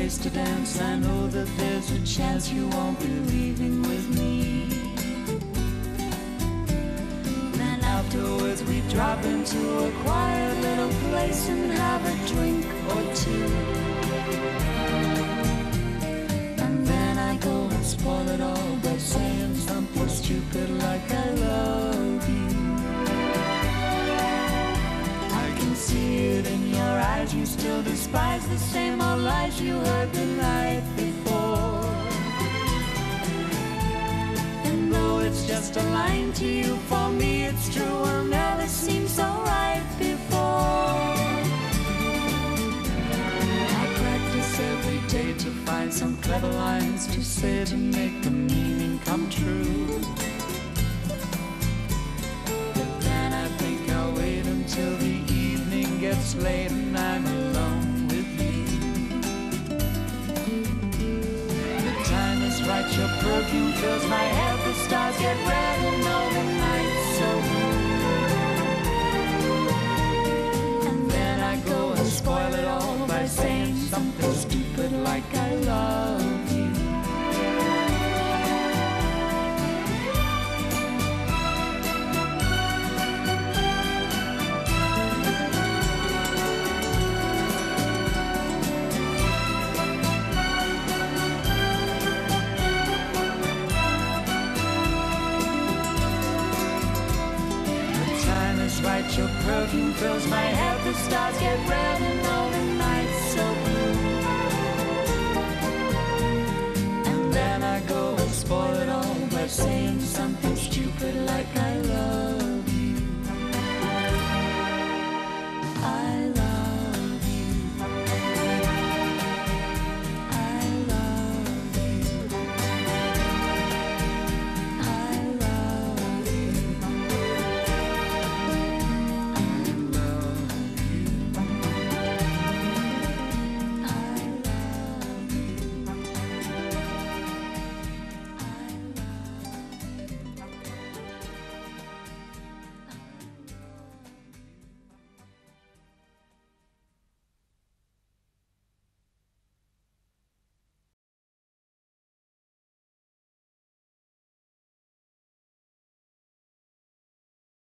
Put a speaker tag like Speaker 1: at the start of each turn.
Speaker 1: place to dance. I know that there's a chance you won't be leaving with me. Then afterwards we drop into a quiet little place and have a drink or two. And then I go and spoil it all by saying something stupid like I love you. See it in your eyes, you still despise the same old lies you heard the night before. And though it's just a line to you, for me it's true, will never seem so right before. I practice every day to find some clever lines to say to make the meaning come true. But then I think I'll wait until the gets late and I'm alone with you. The time is right, your perfume fills my head, the stars get red and all the night's so blue. And then I go and spoil it all by saying something stupid like I love you. Right, your perfume fills my head, the stars get red and all the nights so blue. And then I go and spoil it all by saying something stupid like I love